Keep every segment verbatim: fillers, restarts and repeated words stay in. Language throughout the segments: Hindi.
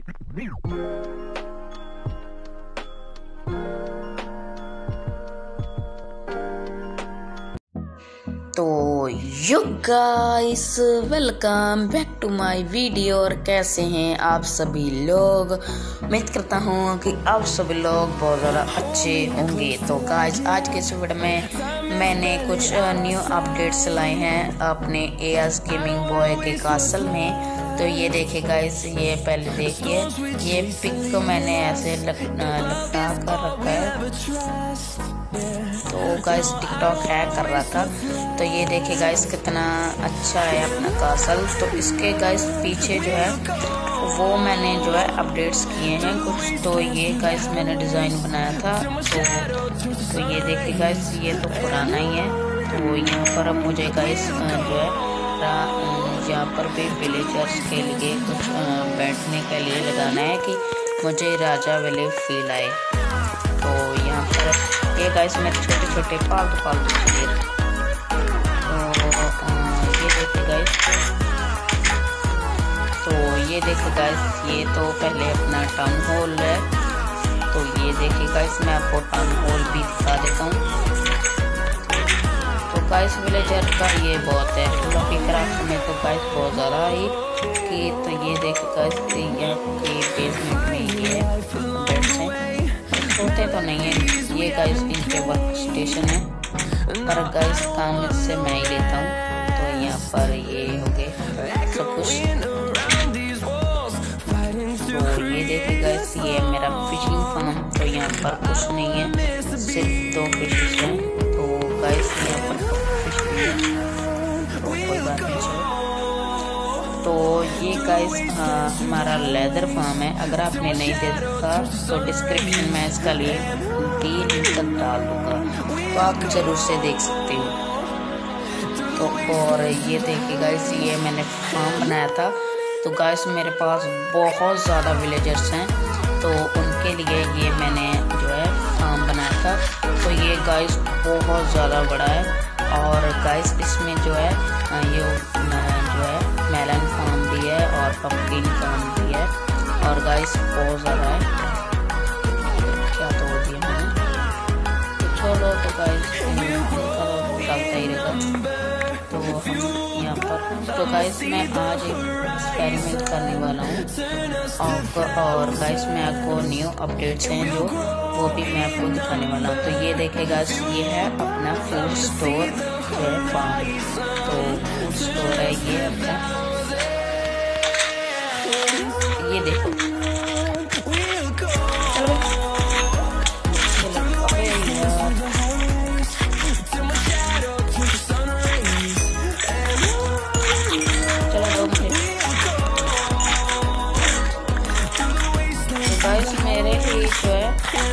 तो yo guys, welcome back to my video. और कैसे हैं आप सभी लोग? उम्मीद करता हूँ कि आप सभी लोग बहुत ज़्यादा अच्छे होंगे। तो गाइस, आज के इस वीडियो में मैंने कुछ न्यू अपडेट्स लाए हैं अपने एएस गेमिंग बॉय के कासल में। तो ये देखिए गाइस, ये पहले देखिए, ये पिक को मैंने ऐसे लग, लपटा कर रखा है। तो गाइस टिकटॉक हैक कर रहा था। तो ये देखिए गाइस, कितना अच्छा है अपना कासल। तो इसके गाइस पीछे जो है वो मैंने जो है अपडेट्स किए हैं कुछ। तो ये गाइस मैंने डिज़ाइन बनाया था। तो तो ये देखिए गाइस, ये तो पुराना ही है। तो यहाँ पर अब मुझे गाइस जो है यहाँ पर भी विलेजर्स के लिए कुछ बैठने के लिए लगाना है कि मुझे राजा वाले फील आए। तो यहाँ पर ये गाइस मेरे छोटे छोटे पालतू पालतू चीज़ें। तो ये देखिए गाइस, तो ये देखिए गाइस, ये तो पहले अपना टाउन हॉल है। तो ये देखिए गाइस, मैं आपको टाउन हॉल भी दिखा देता हूँ। तो गाइस विलेजर का ये बहुत है। लोकीक्राफ्ट में तो गाइस बहुत ज़्यादा ही कि तो ये देखिए गाइस, यहाँ के बेसमेंट में ये बेड्स हैं, सोते तो नहीं है ये गाइस, इनके वर्क स्टेशन है। पर गाइस काम इससे मैं ही लेता हूँ। तो यहाँ पर ये हो गए सब कुछ। तो ये देखिए गाइस, ये मेरा फिशिंग फार्म। तो यहाँ पर कुछ नहीं है, सिर्फ दो फिशेस हैं। तो गाइस यहाँ पर फिश भी है, तो कोई बात नहीं चलो। तो ये गाइस हमारा लेदर फार्म है। अगर आपने नहीं देखा तो डिस्क्रिप्शन में इसका लिंक लिंक डाल दूंगा, तो आप जरूर से देख सकते हो। तो और ये देखिए गाइस, ये मैंने फार्म बनाया था। तो गाइस मेरे पास बहुत ज़्यादा विलेजर्स हैं, तो उनके लिए ये मैंने जो है फार्म बनाया था। तो ये गाइस बहुत ज़्यादा बड़ा है। और गाइस इसमें जो है ये जो है मेलन फार्म भी है और पंपकिन फार्म भी है। और गाइस बहुत ज़्यादा है, क्या तोड़ दिया मैंने। तो चलो, तो गाइस चलता ही रहेगा। तो हम यहाँ पर तो गाइस मैं आज एक्सपेरिमेंट करने वाला हूँ। और, और गाइस मैं आपको न्यू अपडेट्स हैं जो वो भी मैं आपको दिखाने वाला हूँ। तो ये देखिए गाइस, ये है अपना फूड स्टोर जो है फार्म। तो फूड स्टोर है ये अपना, ये देखो। गाइस मेरे ही जो है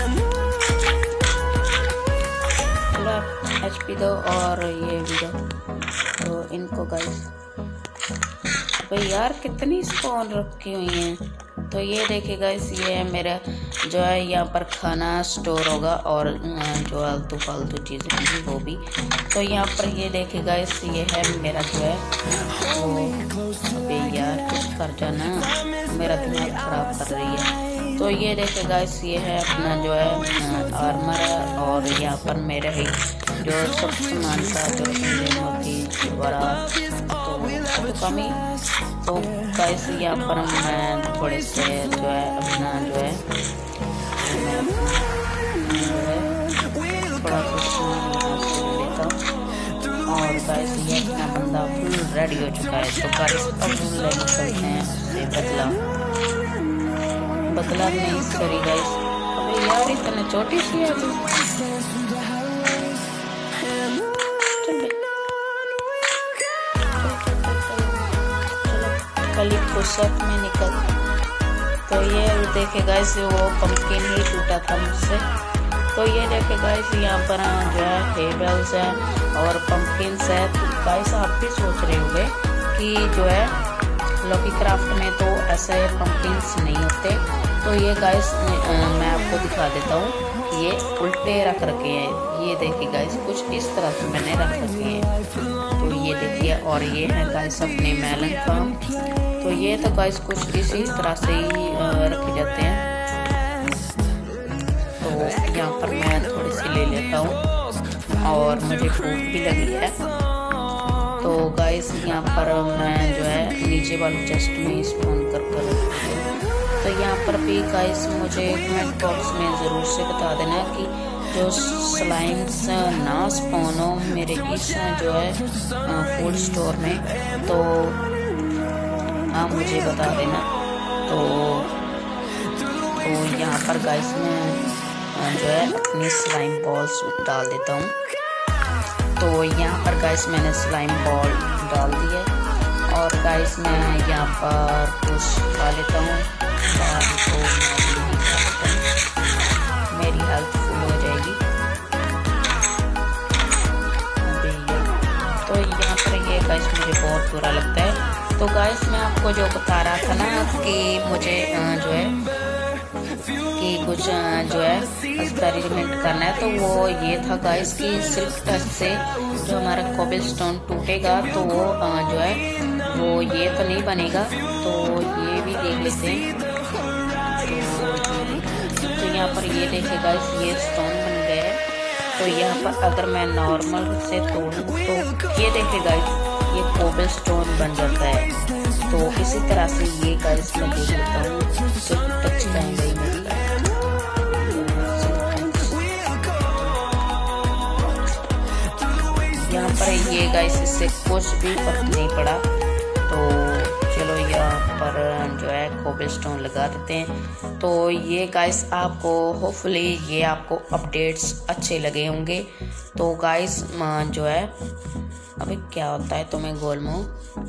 थोड़ा एच पी दो और ये भी दो। तो इनको गाइस, भाई यार कितनी स्पॉन रखी हुई हैं। तो ये देखिए गाइस, ये है मेरा जो है यहाँ पर खाना स्टोर होगा और जो आलतू फालतू चीज़ें होंगी वो भी। तो यहाँ पर ये देखिए गाइस, ये है मेरा जो है वो। अबे यार कुछ कर जाना, मेरा दिमाग ख़राब कर रही है। तो ये देखिए गाइस, ये है अपना जो है आर्मर है। और यहाँ पर मेरे ही जो सब सामान का जो होती बड़ा तो कमी। तो गाइस यहाँ पर मैं थोड़े से जो है अपना जो है थोड़ा सा लेता हूँ। और गाइस ये अपना बंदा फुल रेडी हो चुका है। तो गाइस अब ले चलते हैं उससे बदला बदला नहीं सॉरी गाइस। अबे यार इतने छोटी सी है तू। कली पुशअप में निकल। तो ये देखे गाइस, वो पंपकिन ही टूटा था मुझसे। तो ये देखे गाइस, यहाँ पर जो है टेबल्स है और पंपकिन्स है। तो गाइस आप भी सोच रहे होंगे कि जो है लॉकीक्राफ्ट में तो ऐसे पंपकिन्स नहीं होते। तो ये गाइस मैं आपको दिखा देता हूँ, ये उल्टे रख रखे हैं। ये देखिए गाइस, कुछ इस तरह से मैंने रख रखे हैं। तो ये देखिए, और ये है गाइस अपने मेलन फार्म। तो ये तो गाइस कुछ इसी तरह से ही लग जाते हैं। तो यहाँ पर मैं थोड़ी सी ले लेता हूँ और मुझे भूख भी लगी है। तो गाइस यहाँ पर मैं जो है नीचे वाले चेस्ट में स्पॉन कर कर तो यहाँ पर भी गाइस मुझे कमेंट बॉक्स में ज़रूर से बता देना कि जो स्लाइम्स ना स्पॉन हो मेरे इस जो है फूड स्टोर में, तो आप मुझे बता देना। तो तो यहाँ पर गाइस मैं जो है अपनी स्लाइम बॉल्स डाल देता हूँ। तो यहाँ पर गाइस मैंने स्लाइम बॉल डाल दी है और गाइस मैं यहाँ पर कुछ खा लेता हूँ। तो मेरी हेल्थ फुल हो जाएगी। तो यहाँ पर ये गाइस मुझे बहुत बुरा लगता है। तो गाइस मैं आपको जो बता रहा था ना कि मुझे जो है कि कुछ जो है एक्सपेरिमेंट करना है, तो वो ये था गाइस कि सिल्क टच से जो हमारा कोबलस्टोन टूटेगा तो वो जो है वो ये तो नहीं बनेगा। तो ये भी देख लेते हैं। तो, तो यहाँ पर ये देखे गाइस ये स्टोन बन गया है। तो यहाँ पर अगर मैं नॉर्मल से तोड़ूँ तो ये देखे गाइस ये कोबलस्टोन बन जाता है। तो इसी तरह से ये गाइस मैं देख लेता हूँ सिल्क टच का ही मेरी। यहाँ पर ये गाइस इससे कुछ भी फर्क नहीं पड़ा। तो चलो यहाँ पर जो है कोबलस्टोन लगा देते हैं। तो ये गाइस आपको होपफुली ये आपको अपडेट्स अच्छे लगे होंगे। तो गाइस जो है अभी क्या होता है तो मैं गोल में।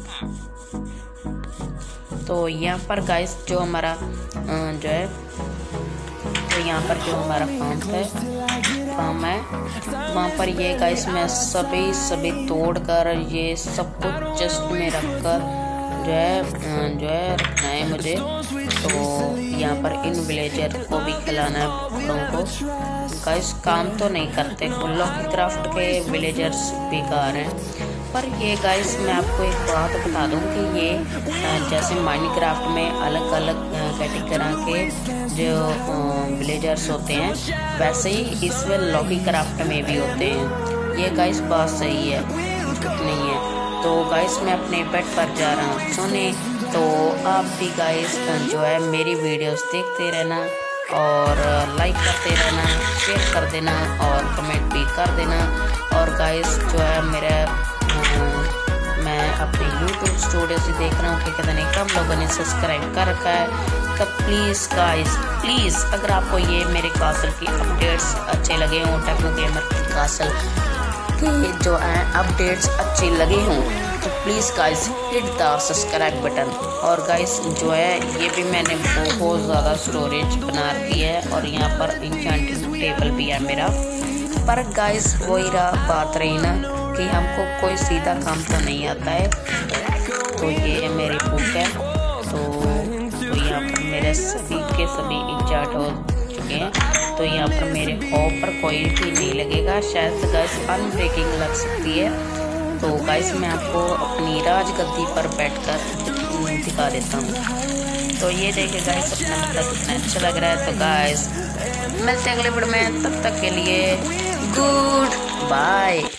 तो यहाँ पर गाइस जो हमारा जो है तो यहाँ पर जो हमारा फार्म है फार्म है वहाँ पर ये गाइस मैं सभी सभी तोड़ कर ये सब कुछ चेस्ट में रख कर जो है जो है रखना है मुझे। तो यहाँ पर इन विलेजर को भी खिलाना है कुत्तों को। गाइस काम तो नहीं करते, लॉकीक्राफ्ट के विलेजर्स बेकार हैं। पर ये गाइस मैं आपको एक बात बता दूं कि ये जैसे माइनक्राफ्ट में अलग अलग कैटेगरी के जो विलेजर्स होते हैं वैसे ही इसमें लॉकीक्राफ्ट में भी होते हैं। ये गाइस बात सही है, झूठ नहीं है। तो गाइस मैं अपने बेड पर जा रहा हूँ सोने। तो आप भी गाइस जो है मेरी वीडियोस देखते रहना और लाइक करते रहना, शेयर कर देना और कमेंट भी कर देना। और गाइस जो है मेरा मैं अपने यूट्यूब स्टूडियो से देख रहा हूँ कि कितने कम लोगों ने सब्सक्राइब कर रखा है। तो प्लीज़ गाइस प्लीज़ अगर आपको ये मेरे कासल की अपडेट्स अच्छे लगे हों, टेक्नो गेमर की कासल के जो है अपडेट्स अच्छे लगे हों, तो please guys hit the subscribe button. और गाइस जो है ये भी मैंने बहुत ज़्यादा स्टोरेज बना रखी है और यहाँ पर इंचेंटिंग टेबल भी है मेरा। पर गाइस वही रहा बात रही ना कि हमको कोई सीधा काम तो नहीं आता है। तो ये मेरी बुक है। तो, तो यहाँ पर मेरे सभी के सभी इंचार्ट हो चुके हैं। तो यहाँ पर मेरे हॉप पर कोई भी नहीं लगेगा, शायद गाइस अनब्रेकिंग लग सकती है। तो गाइस मैं आपको अपनी राजगद्दी पर बैठकर दिखा देता हूँ। तो ये देखे गाइस अपना मतलब कितना अच्छा लग रहा है। तो गाइस मिलते हैं अगले वीडियो में, तब तक के लिए गुड बाय।